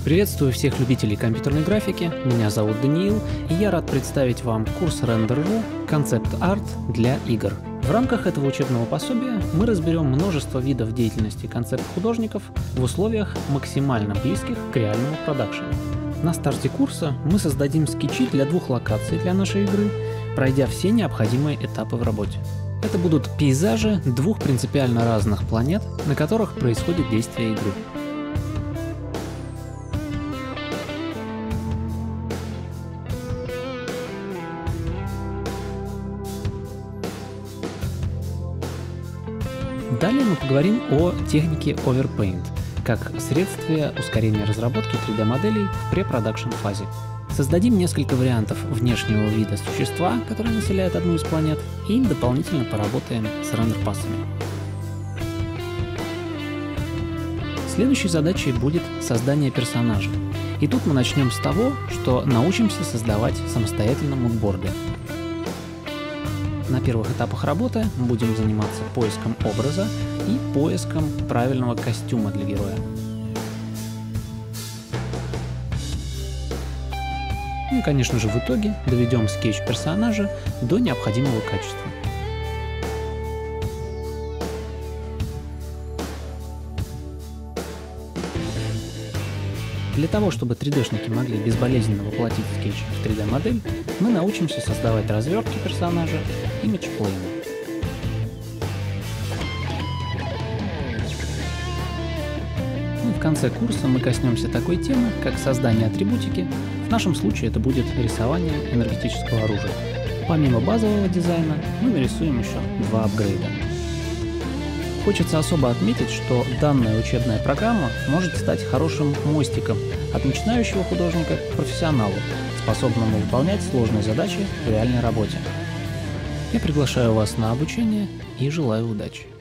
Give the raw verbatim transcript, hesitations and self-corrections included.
Приветствую всех любителей компьютерной графики, меня зовут Даниил, и я рад представить вам курс Render.ru «Концепт-арт для игр». В рамках этого учебного пособия мы разберем множество видов деятельности концепт-художников в условиях максимально близких к реальному продакшену. На старте курса мы создадим скетчи для двух локаций для нашей игры, пройдя все необходимые этапы в работе. Это будут пейзажи двух принципиально разных планет, на которых происходит действие игры. Далее мы поговорим о технике Overpaint, как средстве ускорения разработки три дэ моделей в препродакшн фазе. Создадим несколько вариантов внешнего вида существа, которое населяет одну из планет, и дополнительно поработаем с рендер-пассами. Следующей задачей будет создание персонажа. И тут мы начнем с того, что научимся создавать самостоятельно мудборды. На первых этапах работы мы будем заниматься поиском образа и поиском правильного костюма для героя. Ну и, конечно же, в итоге доведем скетч персонажа до необходимого качества. Для того, чтобы три дэ-шники могли безболезненно воплотить скетч в три дэ модель, мы научимся создавать развертки персонажа и имидж-плейны. Ну, в конце курса мы коснемся такой темы, как создание атрибутики. В нашем случае это будет рисование энергетического оружия. Помимо базового дизайна мы нарисуем еще два апгрейда. Хочется особо отметить, что данная учебная программа может стать хорошим мостиком от начинающего художника к профессионалу, способному выполнять сложные задачи в реальной работе. Я приглашаю вас на обучение и желаю удачи.